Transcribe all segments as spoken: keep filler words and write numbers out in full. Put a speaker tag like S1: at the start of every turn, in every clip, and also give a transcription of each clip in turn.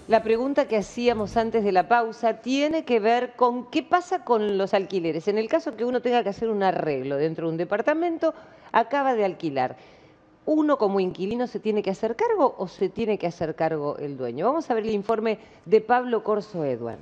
S1: La pregunta que hacíamos antes de la pausa tiene que ver con qué pasa con los alquileres. En el caso que uno tenga que hacer un arreglo dentro de un departamento, acaba de alquilar. ¿Uno como inquilino se tiene que hacer cargo o se tiene que hacer cargo el dueño? Vamos a ver el informe de Pablo Corso Edward.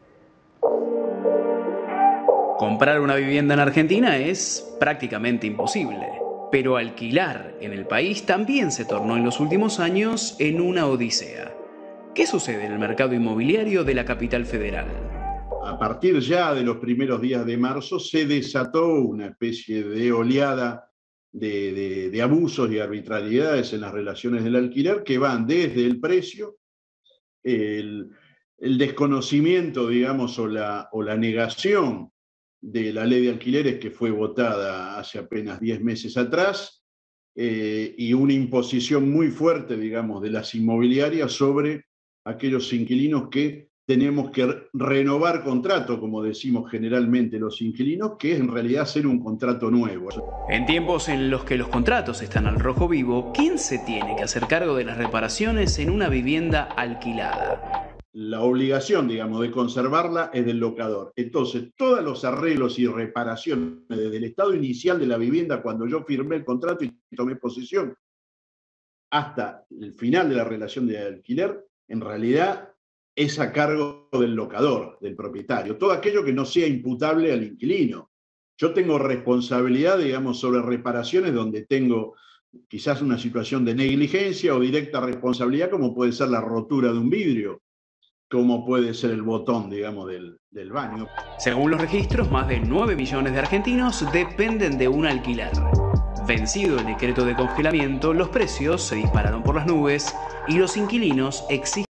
S2: Comprar una vivienda en Argentina es prácticamente imposible, pero alquilar en el país también se tornó en los últimos años en una odisea. ¿Qué sucede en el mercado inmobiliario de la capital federal?
S3: A partir ya de los primeros días de marzo se desató una especie de oleada de, de, de abusos y arbitrariedades en las relaciones del alquiler que van desde el precio, el, el desconocimiento, digamos, o la, o la negación de la ley de alquileres que fue votada hace apenas diez meses atrás, eh, y una imposición muy fuerte, digamos, de las inmobiliarias sobre aquellos inquilinos que tenemos que renovar contrato, como decimos generalmente los inquilinos, que es en realidad hacer un contrato nuevo.
S2: En tiempos en los que los contratos están al rojo vivo, ¿quién se tiene que hacer cargo de las reparaciones en una vivienda alquilada?
S3: La obligación, digamos, de conservarla es del locador. Entonces, todos los arreglos y reparaciones desde el estado inicial de la vivienda, cuando yo firmé el contrato y tomé posesión, hasta el final de la relación de alquiler, en realidad es a cargo del locador, del propietario. Todo aquello que no sea imputable al inquilino. Yo tengo responsabilidad, digamos, sobre reparaciones donde tengo quizás una situación de negligencia o directa responsabilidad, como puede ser la rotura de un vidrio, como puede ser el botón, digamos, del, del baño.
S2: Según los registros, más de nueve millones de argentinos dependen de un alquiler. Vencido el decreto de congelamiento, los precios se dispararon por las nubes y los inquilinos exigen